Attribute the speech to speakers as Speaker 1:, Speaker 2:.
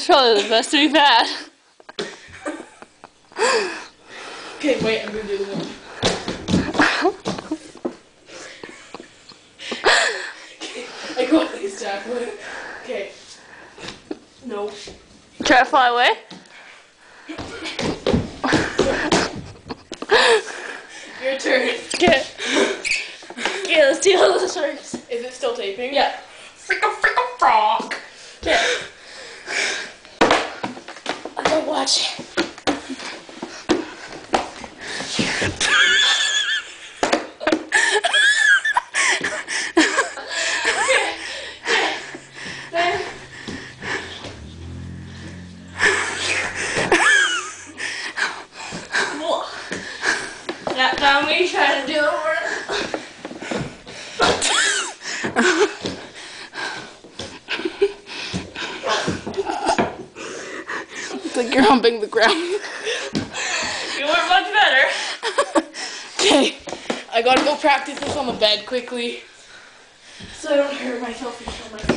Speaker 1: was probably the best we've had.
Speaker 2: Okay, wait, I'm gonna do the one. Okay, I go at least halfway. Okay. No.
Speaker 1: Try to fly away.
Speaker 2: Your turn.
Speaker 1: Okay. Okay, let's see how this works.
Speaker 2: Is it still taping?
Speaker 1: Yeah.
Speaker 2: Fricka frog.
Speaker 1: Okay. I'm gonna watch. Now me trying to do the work.
Speaker 2: It's like you're humping the ground.
Speaker 1: You were much better.
Speaker 2: Okay, I gotta go practice this on the bed quickly so I don't hurt myself and kill myself.